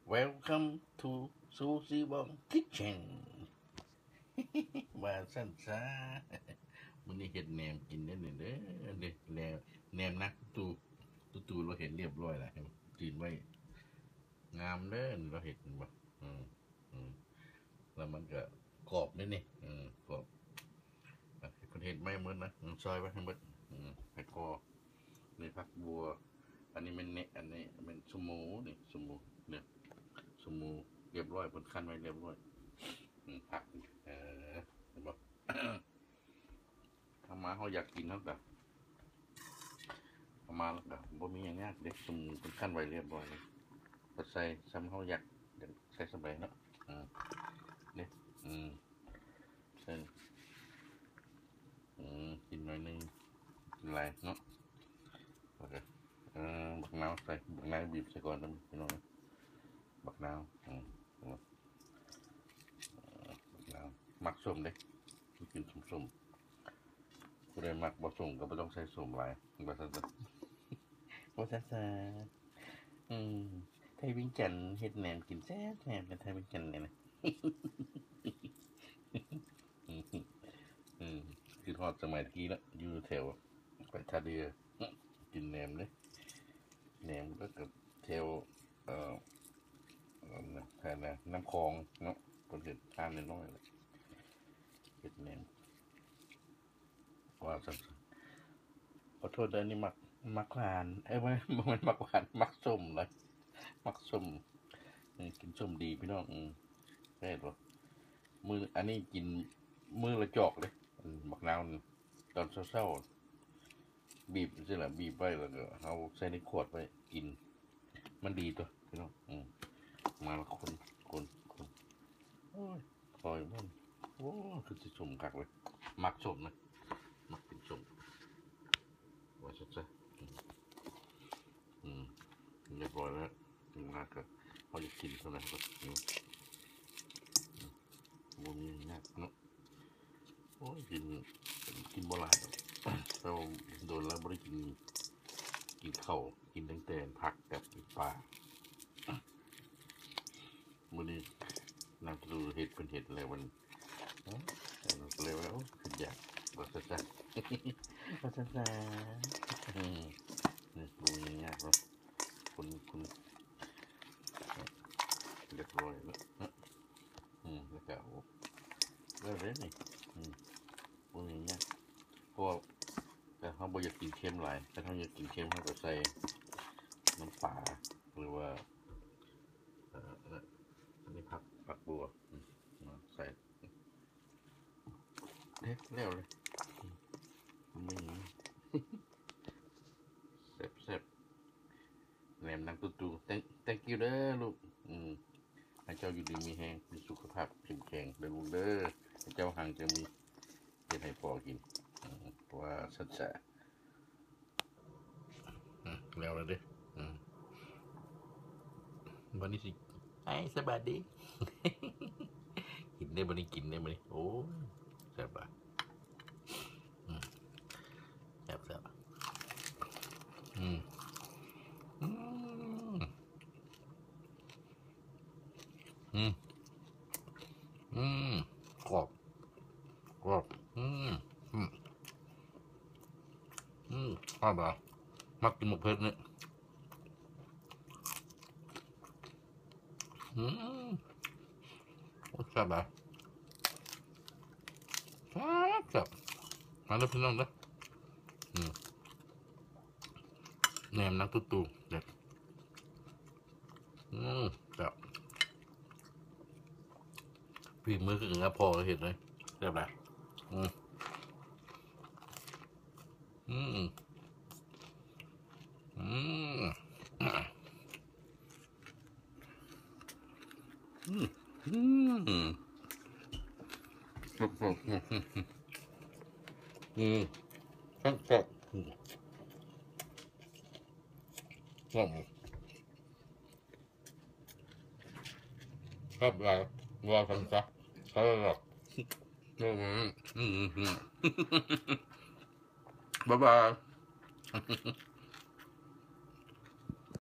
Welcome to Susiwong Kitchen ว่าสั้นซะมันนี่เห็ดแหนมกินได้เนี่ยเด้อเด็กแล้วแหนมนักตูเราเห็นเรียบร้อยแล้วจีนไว้งามเด้อเราเห็นบ่แล้วมันก็กรอบนี่นี่กรอบคนเห็นไม่เหมือนนะซอยไว้ให้หมดให้พอนี่ผักบัวอันนี้มันเนี่ยอันนี้มันสมูนี่สมูเนี่ยสมูเรียบร้อยบนขั้นไว้เรียบร้อยผักเห็นบ่ทำมาเขาอยากกินเขาแบบทำมาแล้วแบบบ่มีอย่างเงี้ยเด็กสมูบนขั้นไว้เรียบร้อยก็ใส่ซ้ำเขาอยากใส่สบายเนาะเนี่ยใส่กินหน่อยนึงกินอะไรเนาะโอเคบักนาวใส่บักนาวบีบใส่ก่อนนะพี่น้องบักนาวบักนาวมักส้มเด้กินส้มผู้ใดมักบ่ส้มก็ไม่ต้องใส่ส้มหลายบ่ซั่นไทยวิ่งจันเฮ็ดแหนมกินแซ่บแหนมเป็นไทยวิ่งจันเนี่ยนะคือทอดสมัยกี้แล้วอยู่แถวไปท่าเรือกินแหนมเลยแหนมก็กับแถวแถวน้ำคลองเนาะคนเห็ดทานน้อยเลยเห็ดแหนมว่าสักขอโทษด้วยนี่มักหวานไม่มันมักหวานมักส้มเลยมักส้มกินส้มดีพี่น้องใช่ปะมืออันนี้กินมือละจอกเลยบักนาวตอนเศร้าบีบใช่หรือบีบไว้แล้วก็เอาใส่ในขวดไว้กินมันดีตัวพี่น้องมาละคนโอ้ยคอยมันโอ้คือจะชมกักเลยมักชมนะมักกินชมว่าชัดเรียบร้อยแล้วถึงมากก็เขาจะกินเท่าไหร่ก็มันมีนักเนาะโอ้ยกินบ่หลายเราโดนแล้วไม่ได้กินข้าวกินตั้งแต่ผักกับปลามื้อนี้นางดูเห็ดเป็นเห็ดอะไรวันเลยว่าขึ้นอยากว่าซะนี่ดูยังยากเนาะคุณเรียบร้อยแล้วแล้วก็เรื่อยๆนี่ดูยังยากเพราะแต่เขาบอกอยากกินเค็มหลายแต่เขาอยากกินเค็มเขาก็ใส่น้ำปลาหรือว่าอันนี้ผักบัวใส่เด็ดเร็วเลยไม่แซ่บแหนมนางตู thank you เด้อลูกให้เจ้าอยู่ดีมีแห้งมีสุขภาพเข้มแข็งเด้อลูกเด้อให้เจ้าหังจะมีเก็บให้พอกินเพราะว่าสัจจะแล้วเด้อวันนี้สิไอ้สบายดีกินได้วันนี้โอ้แซ่บอ่ะแซ่บกรอบอร่อยมักกินหมกเพชรเนี่ยแซ่บอ่ะแซ่บมาแล้วพี่น้องนะแหนมนักตูเด็ดแซ่บฝีมือคือพอเห็นเลยแซ่บเลยครับว่าทำซะเขาหรอกบ๊ายบาย